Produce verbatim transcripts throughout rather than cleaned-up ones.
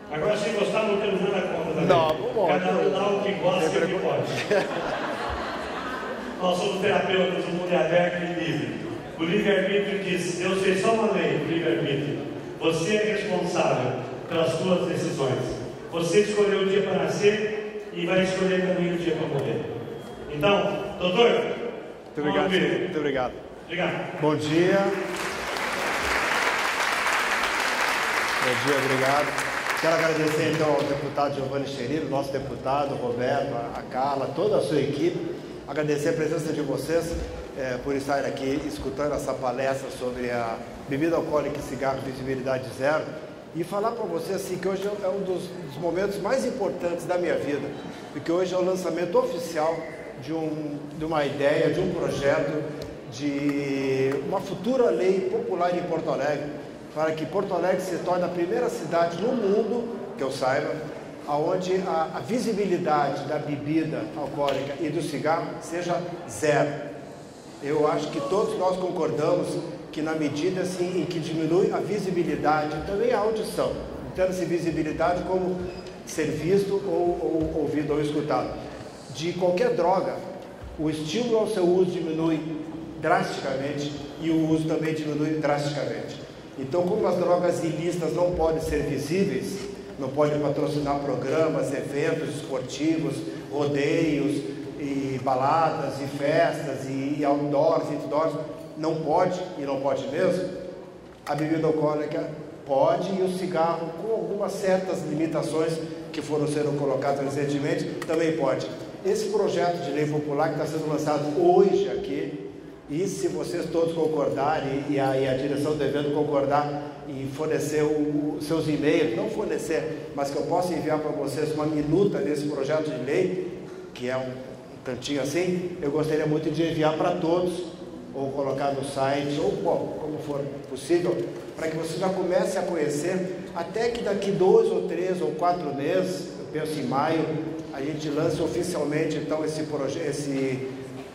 Agora, se gostar, não temos nada contra também. Não, vamos lá. Cada um dá o que gosta e o que pode. Nós somos terapeutas, o mundo é aberto e livre. O livre-arbítrio diz: Deus fez só uma lei, o livre-arbítrio. Você é responsável pelas suas decisões. Você escolheu o dia para nascer e vai escolher também o dia para morrer. Então, doutor, muito obrigado. Muito obrigado. Obrigado. Bom dia. Bom dia, obrigado. Quero agradecer então ao deputado Giovanni Cherino, nosso deputado, Roberto, a Carla, toda a sua equipe. Agradecer a presença de vocês é, por estarem aqui escutando essa palestra sobre a bebida alcoólica e cigarro, visibilidade zero. E falar para vocês assim, que hoje é um dos, dos momentos mais importantes da minha vida, porque hoje é o lançamento oficial de, um, de uma ideia, de um projeto, de uma futura lei popular em Porto Alegre, para que Porto Alegre se torne a primeira cidade no mundo, que eu saiba, onde a, a visibilidade da bebida alcoólica e do cigarro seja zero. Eu acho que todos nós concordamos que na medida assim, em que diminui a visibilidade, também a audição, entenda-se visibilidade como ser visto ou, ou ouvido ou escutado, de qualquer droga, o estímulo ao seu uso diminui drasticamente e o uso também diminui drasticamente. Então, como as drogas ilícitas não podem ser visíveis, não podem patrocinar programas, eventos esportivos, rodeios, e baladas, e festas, e outdoors, e outdoors, não pode, e não pode mesmo, a bebida alcoólica pode, e o cigarro, com algumas certas limitações que foram sendo colocadas recentemente, também pode. Esse projeto de lei popular que está sendo lançado hoje aqui, e se vocês todos concordarem, e a, e a direção do evento concordar em fornecer os seus e-mails, não fornecer, mas que eu possa enviar para vocês uma minuta desse projeto de lei, que é um, um tantinho assim, eu gostaria muito de enviar para todos, ou colocar no site, ou bom, como for possível, para que vocês já comecem a conhecer, até que daqui dois ou três ou quatro meses, eu penso em maio, a gente lance oficialmente então esse projeto, esse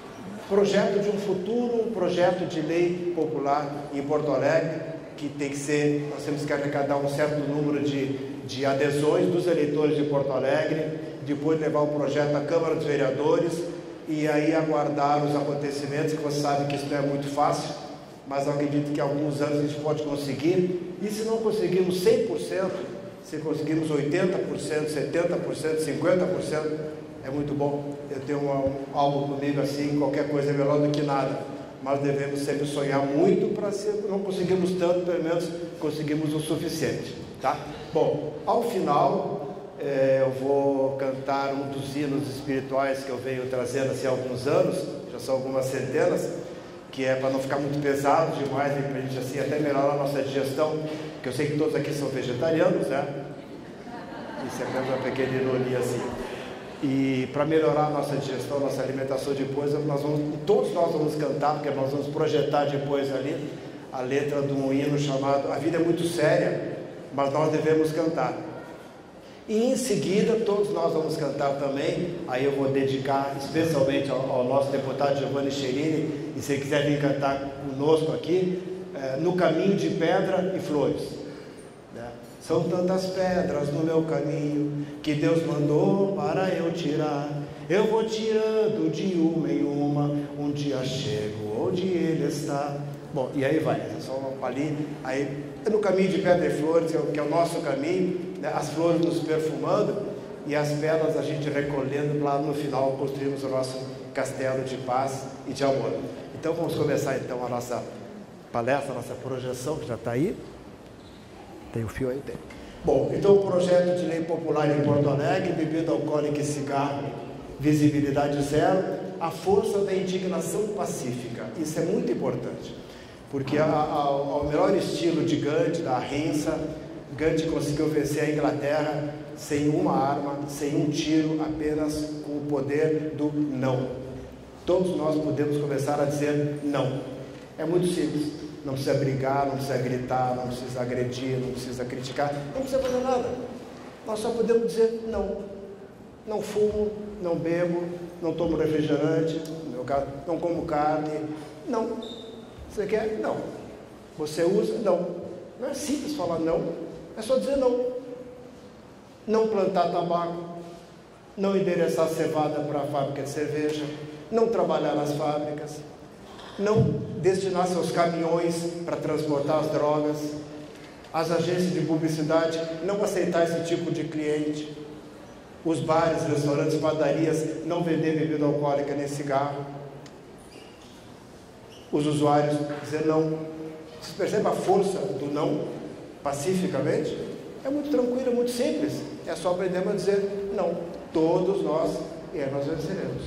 projeto de um futuro projeto de lei popular em Porto Alegre, que tem que ser, nós temos que arrecadar um certo número de, de adesões dos eleitores de Porto Alegre, depois levar o projeto à Câmara dos Vereadores e aí aguardar os acontecimentos, que você sabe que isso não é muito fácil, mas eu acredito que em alguns anos a gente pode conseguir, e se não conseguirmos cem por cento, se conseguirmos oitenta por cento, setenta por cento, cinquenta por cento, é muito bom. Eu tenho uma, um, algo comigo assim, qualquer coisa é melhor do que nada, mas devemos sempre sonhar muito para ser, não conseguirmos tanto, pelo menos conseguimos o suficiente, tá? Bom, ao final é, eu vou cantar um dos hinos espirituais que eu venho trazendo assim, há alguns anos, já são algumas centenas, que é para não ficar muito pesado demais, para a gente assim, até melhorar a nossa digestão, que eu sei que todos aqui são vegetarianos, né? Isso é apenas uma pequena ironia assim. E para melhorar a nossa digestão, nossa alimentação depois, nós vamos, todos nós vamos cantar, porque nós vamos projetar depois ali a letra de um hino chamado A Vida é Muito Séria, mas nós devemos cantar. E em seguida, todos nós vamos cantar também, aí eu vou dedicar especialmente ao, ao nosso deputado Giovanni Cherino, e se ele quiser vir cantar conosco aqui, é, No Caminho de Pedra e Flores. São tantas pedras no meu caminho que Deus mandou para eu tirar. Eu vou tirando de uma em uma, um dia chego onde Ele está. Bom, e aí vai, é só uma palhinha. Aí, no caminho de pedra e flores, que é o nosso caminho, né? As flores nos perfumando e as pedras a gente recolhendo, lá no final construímos o nosso castelo de paz e de amor. Então vamos começar então a nossa palestra, a nossa projeção, que já está aí. Tem o fio aí? Tem. Bom, então o projeto de lei popular em Porto Alegre, bebida alcoólica e cigarro, visibilidade zero, a força da indignação pacífica. Isso é muito importante, porque a, a, ao melhor estilo de Gandhi, da ahimsa, Gandhi conseguiu vencer a Inglaterra sem uma arma, sem um tiro, apenas com o poder do não. Todos nós podemos começar a dizer não. É muito simples. Não precisa brigar, não precisa gritar, não precisa agredir, não precisa criticar, não precisa fazer nada. Nós só podemos dizer não. Não fumo, não bebo, não tomo refrigerante, no meu caso, não como carne, não. Você quer? Não. Você usa? Não. Não é simples falar não, é só dizer não. não plantar tabaco, não endereçar cevada para a fábrica de cerveja, não trabalhar nas fábricas, não destinar seus caminhões para transportar as drogas, as agências de publicidade não aceitar esse tipo de cliente, os bares, restaurantes, padarias não vender bebida alcoólica nem cigarro, os usuários dizer não. Você percebe a força do não pacificamente? É muito tranquilo, é muito simples. É só aprender a dizer não. Todos nós, e aí nós venceremos.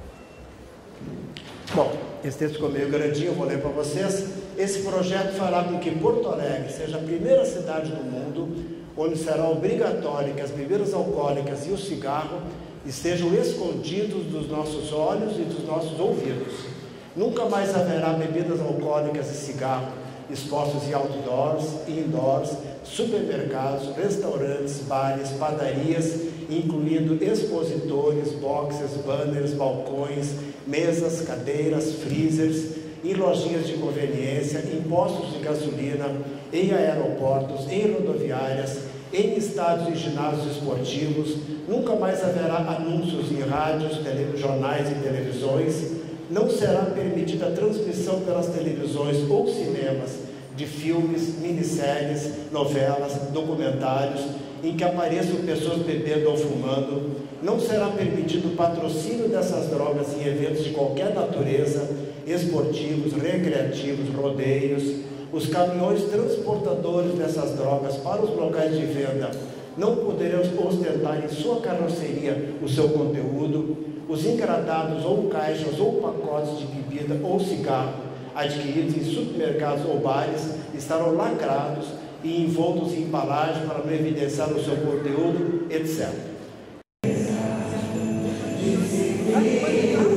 Bom, esse texto ficou meio grandinho, eu vou ler para vocês. Esse projeto fará com que Porto Alegre seja a primeira cidade do mundo onde será obrigatório que as bebidas alcoólicas e o cigarro estejam escondidos dos nossos olhos e dos nossos ouvidos. Nunca mais haverá bebidas alcoólicas e cigarro expostos em outdoors, indoors, supermercados, restaurantes, bares, padarias, incluindo expositores, boxes, banners, balcões, mesas, cadeiras, freezers, em lojinhas de conveniência, em postos de gasolina, em aeroportos, em rodoviárias, em estádios e ginásios esportivos. Nunca mais haverá anúncios em rádios, tele, jornais e televisões. Não será permitida a transmissão pelas televisões ou cinemas de filmes, minisséries, novelas, documentários, em que apareçam pessoas bebendo ou fumando. Não será permitido o patrocínio dessas drogas em eventos de qualquer natureza, esportivos, recreativos, rodeios. Os caminhões transportadores dessas drogas para os locais de venda não poderão ostentar em sua carroceria o seu conteúdo. Os engradados ou caixas ou pacotes de bebida ou cigarro adquiridos em supermercados ou bares estarão lacrados e envoltos em embalagem para não evidenciar o seu conteúdo, etcétera.